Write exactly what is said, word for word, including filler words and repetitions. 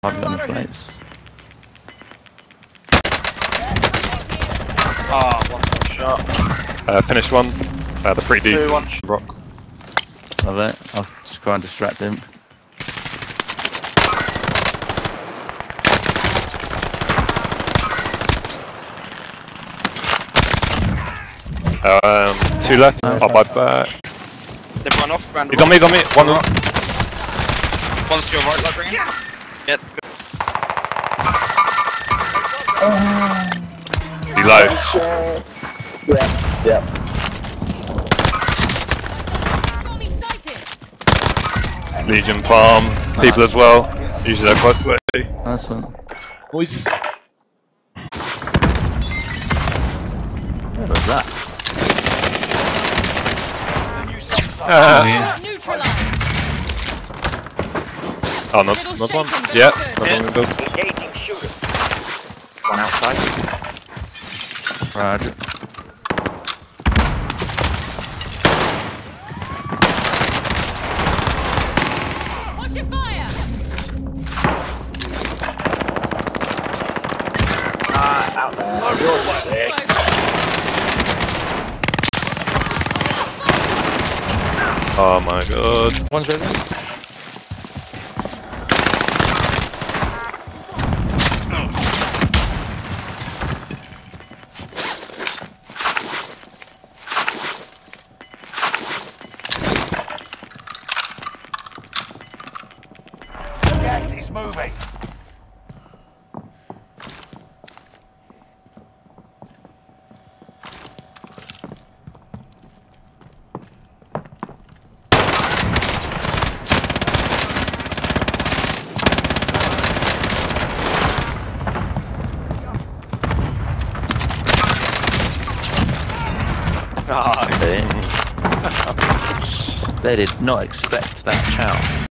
I've got any plates. Ah, oh, one shot. Uh, finished one. Uh, the pretty decent. Two, one. Rock. Love it. I'll just try and distract him. Um, two left. Nice. I'll buy back. They've run off. Round He's on me, he's on me. One more. One's to your right, like ring. Yep. Below. Yeah, yeah. Legion farm. People as well. Usually they're quite sweaty. Nice one. Boys. What was that? Uh, Oh, yeah. oh, not, not one. Yeah, not one in build. Engaging shooter. One outside. Roger. Watch your fire! Ah, out there. Oh, you're there. Oh my god. One's over. Gas is moving. They did not expect that chow.